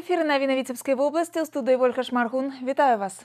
Ефір новини Віцебської області, у студії Вольга Шмаргун. Вітаю вас.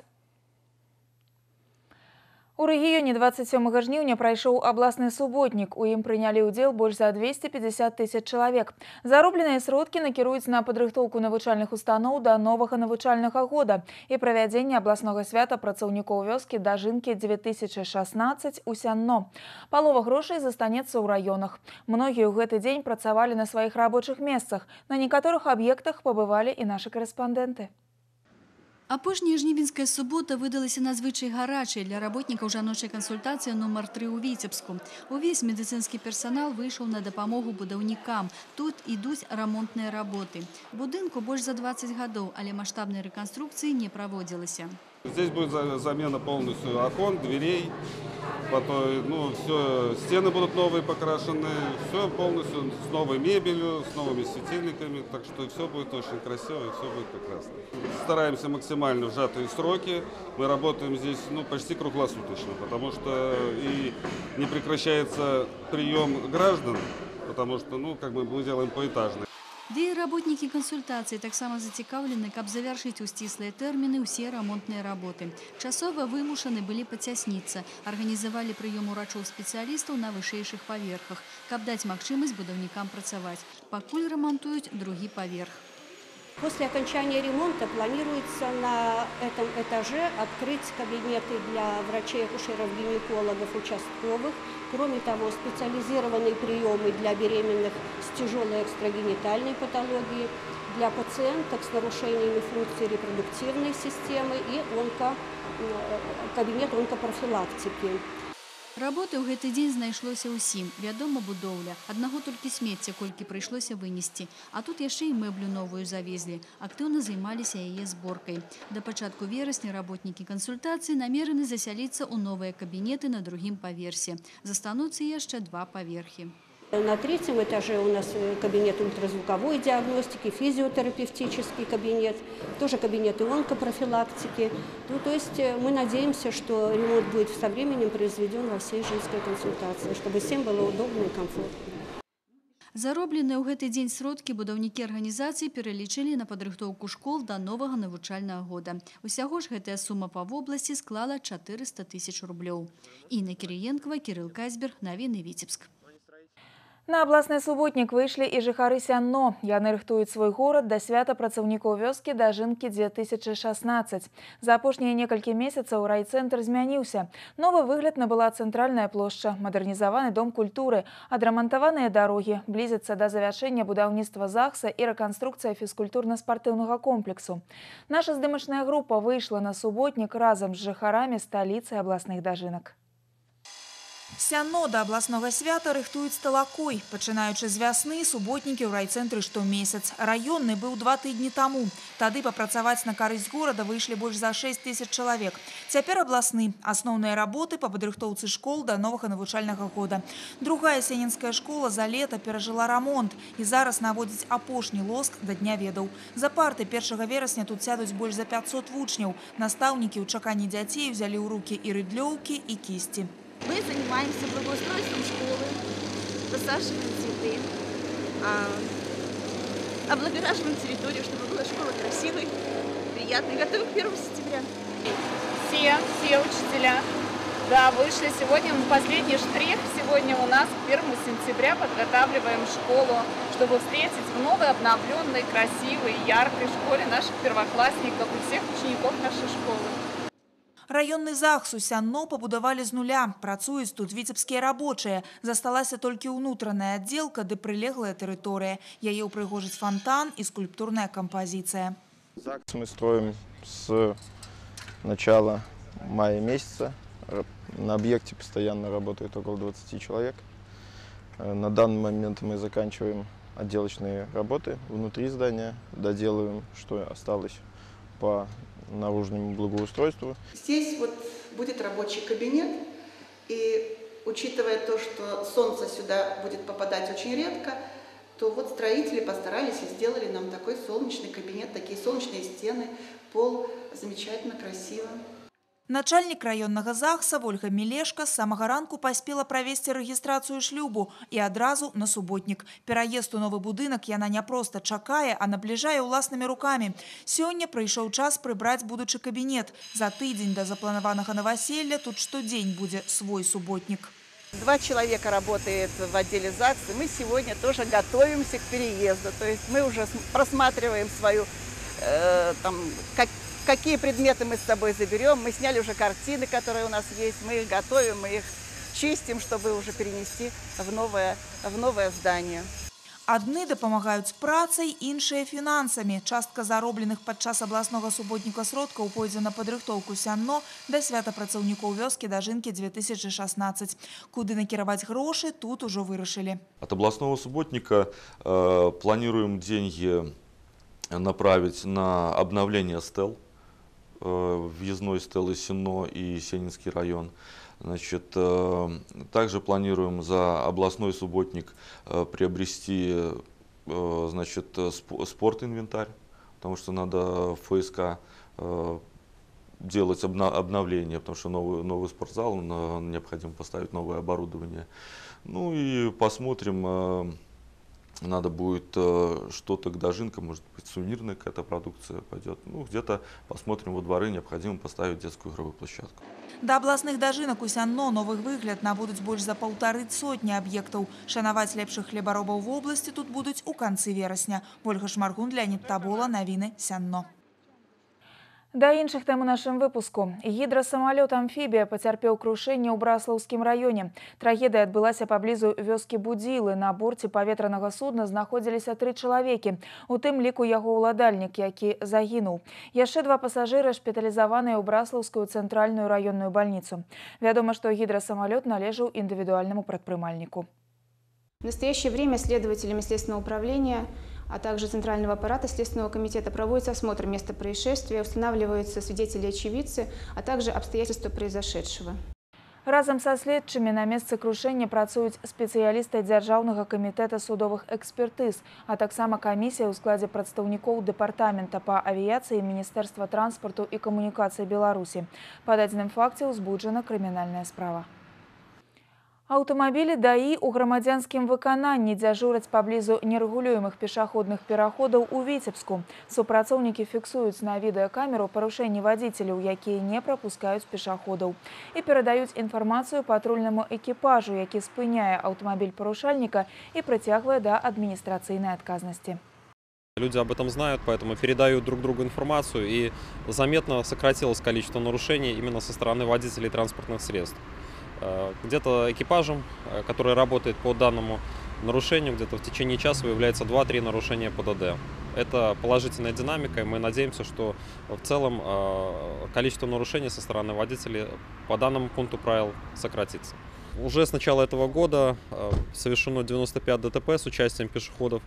У регіоні 27 жніўня прайшоў абласны суботнік. У ім прынялі ўдзел больш за 250 тысяч чалавек. Заробленыя сродкі накіруюць на падрыхтоўку навучальных устаноў да новага навучальнага года і правядзення абласнога свята працаўнікоў вёскі Дажынкі 2016 у Сянно. Палова грошай застанецца ў раёнах. Многія ў гэты дзень працавалі на сваіх рабочых месцах. На некаторых аб'ектах пабывалі і нашы корэспандэнты. Апошняя жнівеньская субота выдалася надзвычай гарачай для работнікаў жаночай кансультацыі нумар 3 у Віцебску. Увесь медыцынскі персанал выйшаў на дапамогу будаўнікам. Тут ідуць рамонтныя работы. Будынку больш за 20 гадоў, але маштабнай рэканструкцыі не праводзілася. Здесь будет замена полностью окон, дверей, потом, все, стены будут новые покрашены, все полностью с новой мебелью, с новыми светильниками, так что все будет очень красиво и все будет прекрасно. Стараемся максимально в сжатые сроки, мы работаем здесь почти круглосуточно, потому что и не прекращается прием граждан, потому что мы делаем поэтажно. Ды і работнікі кансультацыі таксама зацікаўлены, каб завяршыць у сціслыя тэрміны ўсе рамонтныя работы. Часова вымушаны былі пацясніцца, арганізавалі прыём урачоў-спецыялістаў на вышэйшых паверхах, каб даць магчымасць будаўнікам працаваць. Пакуль рамантуюць другі паверх. После окончания ремонта планируется на этом этаже открыть кабинеты для врачей, акушеров, гинекологов, участковых. Кроме того, специализированные приемы для беременных с тяжелой экстрагенитальной патологией, для пациенток с нарушениями функции репродуктивной системы и кабинет онкопрофилактики. Работы ў гэты дзень знайшлося ўсім. Вядома, будоўля. Аднаго толькі смецця, колькі прыйшлося вынесці. А тут яшчэ і мэблю новую завезлі. Актыўна займаліся яе зборкай. Да пачатку верасня работнікі кансультацыі намерены засяліцца ў новыя кабінеты на другім паверсе. Застануцца яшчэ 2 паверхі. На 3-м этаже у нас кабинет ультразвуковой диагностики, физиотерапевтический кабинет, тоже кабинеты онкопрофилактики. То есть мы надеемся, что ремонт будет со временем произведен во всей женской консультации, чтобы всем было удобно и комфортно. Заробленыя ў гэты дзень сродкі будаўнікі арганізацыі пералічылі на падрыхтоўку школ да новага навучальнага года. Усяго ж гэтая сума па вобласці склала 400 тысяч рублёў. Інна Кірыенкова, Кірыл Казбер, навіны Віцебск. На абласны суботнік выйшлі і жыхары Сянно. Яны рыхтуюць свой горад да свята працаўнікоў вёскі Дажынкі 2016. За апошнія некалькі месяцаў райцэнтр змяніўся. Новы выгляд набыла цэнтральная плошча, мадэрнізаваны дом культуры, адрамантаваныя дарогі, блізіцца да завяршэння будаўніцтва ЗАГСа і рэканструкцыя фізкультурна-спартыўнага комплексу. Наша здымачная група выйшла на суботнік разам з жыхарамі сталіцы абласных дажынак. Сянно да абласнога свята рыхтуюць талакой. Пачынаючы з вясны, суботнікі ў райцэнтры штомесяц. Раённы быў 2 тыдні таму. Тады папрацаваць на карысць горада выйшлі больш за 6 тысяч чалавек. Цяпер абласны. Асноўныя работы па падрыхтоўцы школ да новага навучальнага года. Другая сенінская школа за лета перажыла рамонт і зараз наводзіць апошні лоск да дня ведаў. За парты 1 верасня тут сядуць больш за 500 вучняў. Настаўнікі ў чаканні дзяцей узялі ў рукі і рыдлёўкі, і кісці. Мы занимаемся благоустройством школы, засаживаем цветы, облагораживаем территорию, чтобы была школа красивой, приятной. Готовим к 1 сентября. Все учителя, вышли сегодня последний штрих. Сегодня у нас к 1 сентября подготавливаем школу, чтобы встретить в новой, обновленной, красивой, яркой школе наших первоклассников и всех учеников нашей школы. Раённы ЗАГС у Сянно пабудавалі з нуля. Працуюць тут віцебскія рабочыя. Засталася толькі ўнутраная аддзелка ды прылеглая тэрыторыя. Яе ўпрыгожыць фонтан і скульптурная кампазіцыя. ЗАГС мы строим с начала мая месяца. На объекте постоянно работает около 20 человек. На данный момент мы заканчиваем отделочные работы внутри здания, доделываем, что осталось по наружному благоустройству. Здесь будет рабочий кабинет, и учитывая то, что солнце сюда будет попадать очень редко, то строители постарались и сделали нам такой солнечный кабинет, такие солнечные стены, пол замечательно красиво. Начальник районного ЗАГСа Ольга Мелешка с самого ранку поспела провести регистрацию шлюбу и адразу на суботник. Переезд у новый будинок яна не просто чакае, а наближае уласнымі руками. Сёння прыйшоў час прыбраць будучы кабинет. За тыдзень до запланаванага новоселья тут штодзень будет свой субботник. 2 человека работает в отделе ЗАГСа. Мы сегодня тоже готовимся к переезду. То есть мы уже просматриваем свою, какие предметы мы с собой заберем. Мы сняли уже картины, которые у нас есть. Мы их готовим, мы их чистим, чтобы уже перенести в новое здание. Адны дапамагаюць працай, іншыя фінансамі. Частка заробленых падчас абласнога суботніка сродкаў пойдзе на падрыхтоўку сянно да свята працаўнікоў вёскі Дажынкі 2016. Куды накіраваць грошы, тут ужо вырашылі. От областного субботника планируем деньги направить на обновление стел, въездной стелы Сенно и Сенинский район. Значит, также планируем за областной субботник приобрести, значит, спортинвентарь, потому что надо в ФСК делать обновление, потому что новый спортзал, необходимо поставить новое оборудование. Ну и посмотрим, надо будет что-то к Дажинкам, может быть, сувенирная какая-то продукция пойдет. Ну, где-то посмотрим во дворы, необходимо поставить детскую игровую площадку. Да абласных дажынак у сянно новых выгляд набудуць больш за 1,5 аб'ектаў. Шанаваць лепшых хлебаробаў в области тут будуць у канцы верасня. Ольга Шмаргун, Леонид Табола, навіны сянно. Да іншых тэм у нашым выпуску. Гідрасамалёт-амфібія пацярпеў крушэнне ў Браслаўскім раёне. Трагедыя адбылася паблізу вёскі Будзілы. На борце паветранага судна знаходзіліся 3 чалавекі. У тым ліку яго ўладальнік, які загінуў. Яшчэ 2 пасажыры шпіталізаваныя ў Браслаўскую цэнтральную раённую бальніцу. Вядома, што гідрасамалёт належаў індывідуальнаму прадпрымальніку. В настоящее время следователями Следственного управления, а также Центрального аппарата Следственного комитета проводится осмотр места происшествия, устанавливаются свидетели и очевидцы, а также обстоятельства произошедшего. Разом со следчымі на месцы крушэння працуюць спецыялісты Дзяржаўнага камітэта судовых экспертыз, а таксама камісія ў складзе прадстаўнікоў Дэпартамента па авіяцыі Міністэрства транспарту і камунікацыі Беларусі. Па дадзеным факце ўзбуджана крымінальная справа. Аўтамабілі ДАІ у грамадзянскім выкананні дзяжураць паблізу нерэгулюемых пешаходных пераходаў у Віцебску. Супрацоўнікі фіксуюць на відэакамеру парушэнні вадзіцеляў, якія не прапускаюць пешаходаў. І перадаюць інфармацыю патрульнаму экіпажу, які спыняе аўтамабіль парушальніка і прыцягвае да адміністрацыйнай адказнасці. Люди об этом знают, поэтому передают друг другу информацию, и заметно сократилось количество нарушений именно со стороны водителей транспортных средств. Где-то экипажем, который работает по данному нарушению, где-то в течение часа выявляется 2-3 нарушения ПДД. Это положительная динамика, и мы надеемся, что в целом количество нарушений со стороны водителей по данному пункту правил сократится. Уже с начала этого года совершено 95 ДТП с участием пешеходов,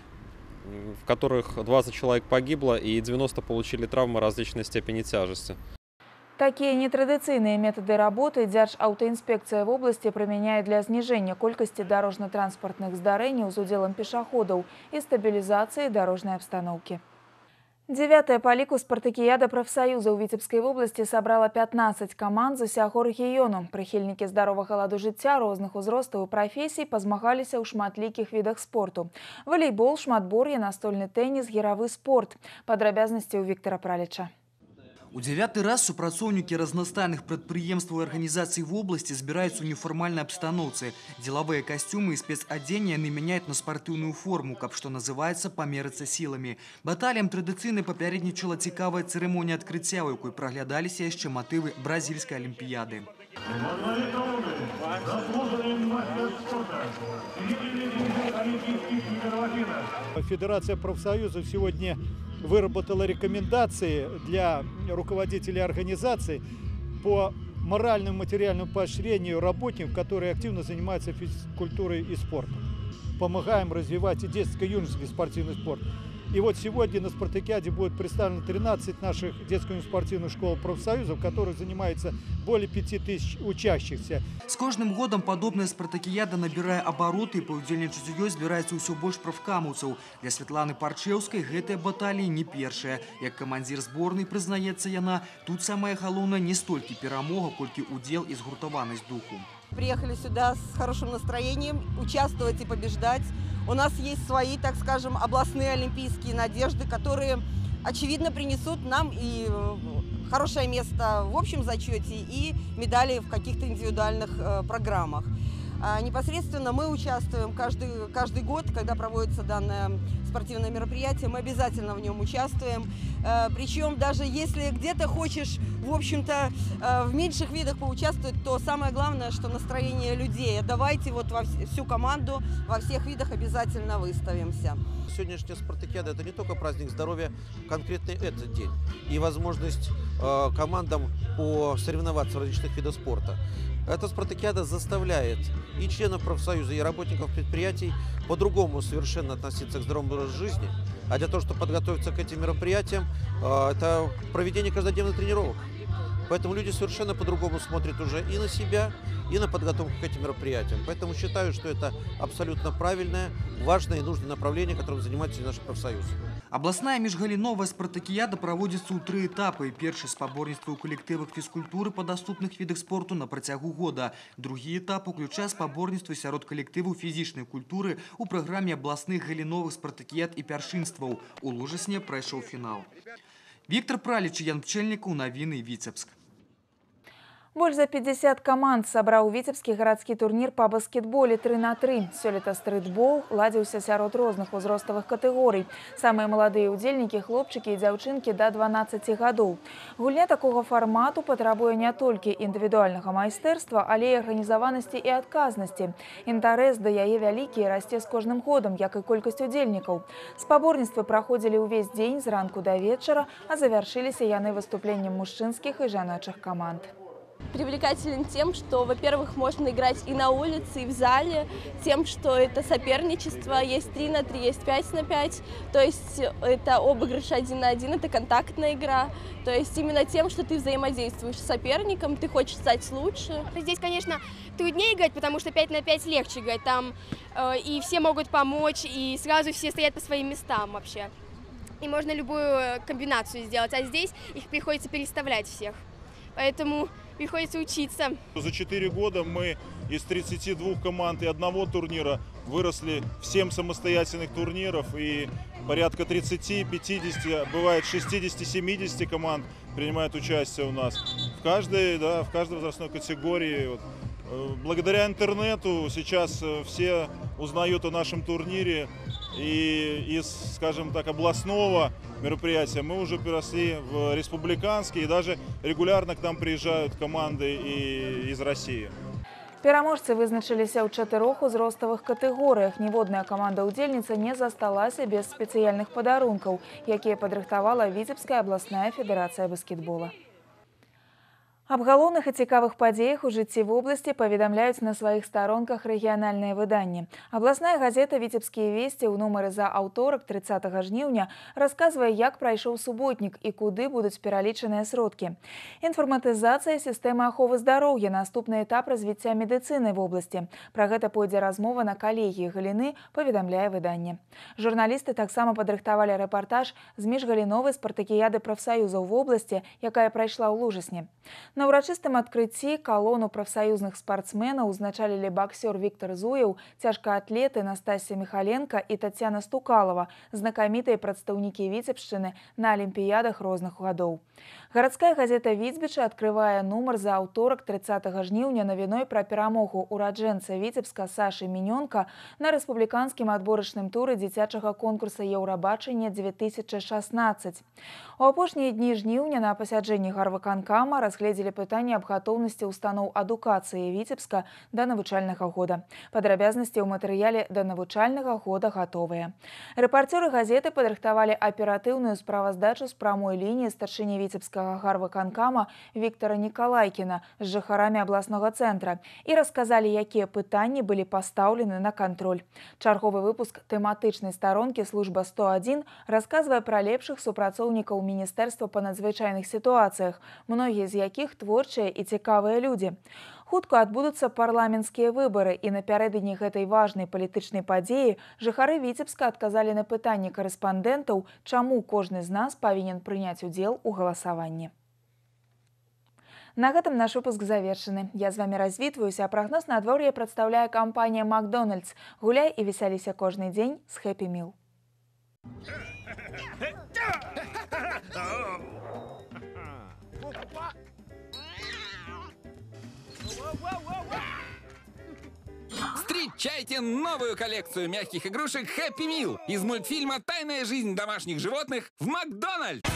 в которых 20 человек погибло и 90 получили травмы различной степени тяжести. Такие нетрадыцыйныя методы работы Дзяржаўтаінспекцыя в области применяет для снижения колькасці дорожно-транспортных здарэнняў з удзелам пешаходаў и стабилизации дорожной обстановки. 9-я по ліку спартакіяда прафсаюза ў Віцебскай области собрала 15 команд з усяго рэгіёну. Прыхільнікі здаровага ладу жыцця розных узростаў і прафесій пазмагаліся ў шматлікіх відах спорту. Валейбол, шматбор'е, настольны тэніс, гіравы спорт. Падрабязнасці ў Віктара Праліча. У 9-й раз супрацоўнікі разнастайных прадпрыемстваў і арганізацый в области збіраюцца ў нефармальнай абстаноўцы. Деловые костюмы и спецодзенне яны мяняюць на спартыўную форму, каб што называецца памерыцца сіламі. Баталіям традыцыйна папярэднічала цікавая цырымонія адкрыцця, у якой праглядаліся яшчэ матывы бразільскай алімпіяды. Федерация профсоюзов сегодня выработала рекомендации для руководителей организаций по моральному и материальному поощрению работников, которые активно занимаются физкультурой и спортом. Помогаем развивать и детско-юношеский спортивный спорт. И вот сегодня на спартакиаде будет представлено 13 наших детско-спортивных школ профсоюзов, в которых занимается более 5000 учащихся. С каждым годом подобная спартакиада набирае обороты, и паўдзельнічаць у ёй збіраецца ўсё больш прафкамаўцаў. Для Светланы Парчеўскай гэтая баталія не першая. Як камандзір зборнай прызнаецца яна, тут самае галоўнае не столькі перамога, колькі удзел і згуртаванасць духу. Приехали сюда с хорошим настроением, участвовать и побеждать. У нас есть свои, так скажем, областные олимпийские надежды, которые, очевидно, принесут нам и хорошее место в общем зачете, и медали в каких-то индивидуальных программах. Непосредственно мы участвуем каждый год, когда проводится данное спортивное мероприятие, мы обязательно в нем участвуем. Причем даже если где-то хочешь, в общем-то, в меньших видах поучаствовать, то самое главное, что настроение людей. Давайте вот во всю команду во всех видах обязательно выставимся. Сегодняшняя спартакиада – это не только праздник здоровья, конкретный этот день, и возможность командам посоревноваться в различных видах спорта. Эта спартакиада заставляет и членов профсоюза, и работников предприятий по-другому совершенно относиться к здоровому образу жизни. А для того, чтобы подготовиться к этим мероприятиям, это проведение каждодневных тренировок. Поэтому люди совершенно по-другому смотрят уже и на себя, и на подготовку к этим мероприятиям. Поэтому считаю, что это абсолютно правильное, важное и нужное направление, которым занимается наш профсоюз. Областная міжгаліновая спартакіяда праводзіцца ў 3 этапы. Першы – спаборніцтвы ў калектывах фізкультуры па даступных відах спорту на працягу года. Другі этап уключае спаборніцтвы сярод калектываў фізічнай культуры ў праграме абласных галіновых спартакіяд і пяршынстваў. У Лужасне прайшоў фінал. Віктор Праліч, Ян Пчэльнікаў, навіны Віцебск. Больш за 50 команд сабраў віцебскі гарадскі турнір па баскетболе 3×3. Сёлета стрытбол ладзіўся сярод розных узроставых катэгорый. Самыя маладыя ўдзельнікі – хлопчыкі і дзяўчынкі да 12 гадоў. Гульня такога фармату патрабуе не толькі індывідуальнага майстэрства, але і арганізаванасці і адказнасці. Інтарэс да яе вялікі і расце з кожным годам, як і колькасць удзельнікаў. Спаборніцтвы праходзілі ўвесь дзень з ранку да вечара, а завяршыліся яны выступленнем мужчынскіх і жаночых каманд. Привлекателен тем, что, во-первых, можно играть и на улице, и в зале, тем, что это соперничество, есть 3×3, есть 5×5, то есть это обыгрыш 1×1, это контактная игра, то есть именно тем, что ты взаимодействуешь с соперником, ты хочешь стать лучше. Здесь, конечно, труднее играть, потому что 5×5 легче играть, там и все могут помочь, и сразу все стоят по своим местам вообще, и можно любую комбинацию сделать, а здесь их приходится переставлять всех, поэтому приходится учиться. За 4 года мы из 32 команд и одного турнира выросли в 7 самостоятельных турниров, и порядка 30, 50, бывает 60-70 команд принимают участие у нас. В каждой возрастной категории. Вот. Благодаря интернету сейчас все узнают о нашем турнире, и из, скажем так, областного мероприятия мы уже переросли в республиканский, и даже регулярно к нам приезжают команды из России. Пераможцы вызначыліся ў 4 узроставых катэгорыях. Ніводная каманда-ўдзельніца не засталася без спецыяльных падарункаў, якія падрыхтавала Віцебская абласная федэрацыя баскетбола. Аб галоўных і цікавых падзеях у жыцці вобласці паведамляюць на сваіх старонках рэгіянальныя выданні. Абласная газета «Віцебскія весці» ў нумары за аўторак 30 жніўня расказвае, як прайшоў суботнік і куды будуць пералічаныя сродкі. Інфарматызацыя сістэмы аховы здароўя – наступны этап развіцця медыцыны в обласці. Пра гэта пойдзе размова на калегіі галіны, паведамляе выданне. Журналісты таксама падрыхтавалі рэпартаж з міжгаліновай спартакіяды прафсаюзаў в обласці, якая прайшла ў Лужасне. На ўрачыстым адкрыцці калону прафсаюзных спартсменаў узначалілі баксёр Віктор Зуеў, цяжкаатлеты Настасья Михаленко і Татьяна Стукалова, знакамітыя прадстаўнікі Віцебшчыны на алімпіядах розных гадоў. Гарадская газета «Віцбіча» адкрывае нумар за аўторак 30 жніўня навіной пра перамогу ураджэнца Віцебска Сашы Мінёнка на рэспубліканскім адборачным туры дзіцячага конкурса «Еўрабачання 2016». У апошнія дні жніўня на пасяджэнні гарвыканкама разгледзелі вырашылі пытанне аб гатоўнасці устаноў адукацыі Віцебска да навучальнага года. Падрабязнасці ў матэрыяле да навучальнага года гатовыя. Рэпарцёры газеты падрыхтавалі аператыўную справаздачу з прамой лініі старшыні Віцебскага гарвыканкама Віктара Нікалайкіна з жыхарамі абласнога цэнтра і расказалі, якія пытанні былі пастаўлены на кантроль. Чарговы выпуск тэматычнай старонкі «Служба 101» расказвае пра лепшых супрацоўнікаў Міністэрства па надзвычайных сітуацыях, многія з якіх творчыя і цікавыя людзі. Хутка адбудуцца парламенцкія выбары, і напярэдадні гэтай важнай палітычнай падзеі жыхары Віцебска адказалі на пытанні карэспандэнтаў, чаму кожны з нас павінен прыняць удзел у галасаванні. На гэтым наш выпуск завершаны. Я з вамі развітваюся, а прагноз надвор'я прадстаўляе кампанія «Макдональдс». Гуляй і весяліся кожны дзень з Happy Meal. Встречайте новую коллекцию мягких игрушек Happy Meal из мультфильма «Тайная жизнь домашних животных» в Макдональдс.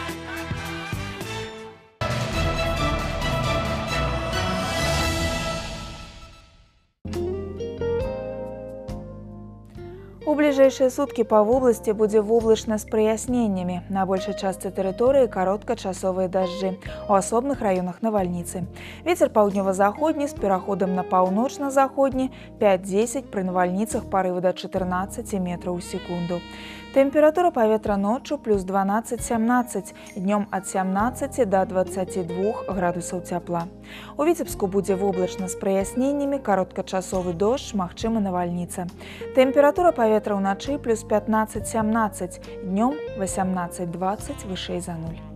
У бліжэйшыя суткі па вобласці будзе воблачна з праясненнямі. На большай частцы тэрыторыі кароткачасовыя дажджы. У асобных раёнах навальніцы. Вецер паўднёва-заходні з пераходам на паўночна-заходні 5-10, пры навальніцах парывы да 14 метраў у секунду. Тэмпература паветра ноччу плюс 12-17, днём ад 17 до 22 градусаў цяпла. У Віцебску будзе воблачна з праясненнямі, кароткачасовы дождж, магчыма навальніца. Тэмпература паветра ўначы плюс 15-17, днём 18-20 вышэй за 0.